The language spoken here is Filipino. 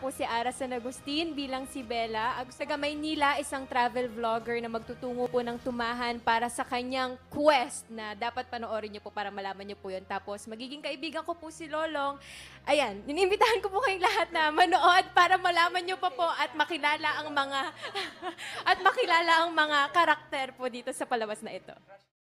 po si Arra San Agustin bilang si Bella. Taga Maynila, isang travel vlogger na magtutungo po ng Tumahan para sa kanyang quest na dapat panoorin niyo po para malaman niyo po yun. Tapos magiging kaibigan ko po si Lolong. Ayan, inimbitahan ko po kayong lahat na manood para malaman niyo pa po at makilala ang mga at makilala ang mga karakter po dito sa palabas na ito.